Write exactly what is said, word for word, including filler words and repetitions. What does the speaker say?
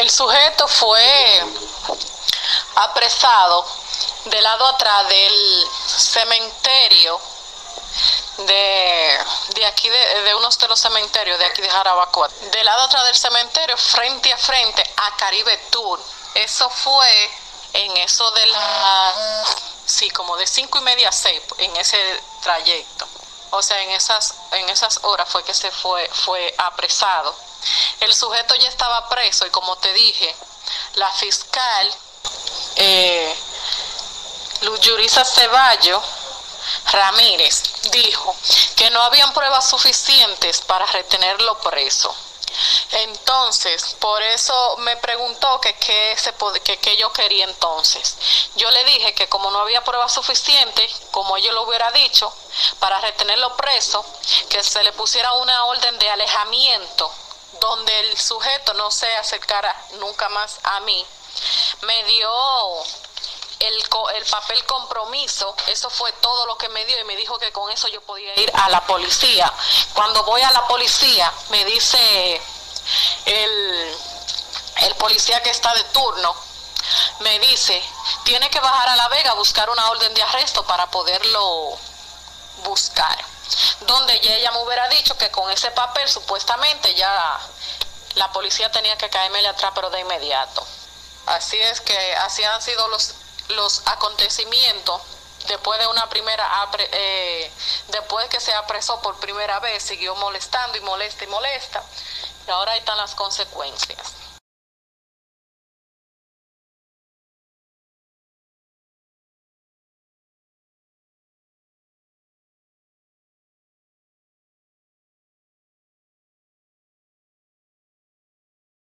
El sujeto fue apresado del lado atrás del cementerio de, de aquí, de, de unos de los cementerios de aquí de Jarabacoa. Del lado atrás del cementerio, frente a frente a Caribe Tour. Eso fue en eso de la, sí, como de cinco y media a seis, en ese trayecto. O sea, en esas, en esas horas fue que se fue, fue apresado. El sujeto ya estaba preso y, como te dije, la fiscal eh, Luz Yurisa Ceballos Ramírez dijo que no habían pruebas suficientes para retenerlo preso. Entonces, por eso me preguntó que qué se pod- que qué yo quería entonces. Yo le dije que como no había pruebas suficientes, como ellos lo hubiera dicho, para retenerlo preso, que se le pusiera una orden de alejamiento donde el sujeto no se acercara nunca más a mí. Me dio el, el papel compromiso, eso fue todo lo que me dio, y me dijo que con eso yo podía ir a la policía. Cuando voy a la policía, me dice el, el policía que está de turno, me dice, tiene que bajar a La Vega a buscar una orden de arresto para poderlo buscar. Donde ya ella me hubiera dicho que con ese papel supuestamente ya la policía tenía que caérmele atrás, pero de inmediato. Así es que así han sido los, los acontecimientos. Después de una primera, apre, eh, después que se apresó por primera vez, siguió molestando y molesta y molesta. Y ahora ahí están las consecuencias.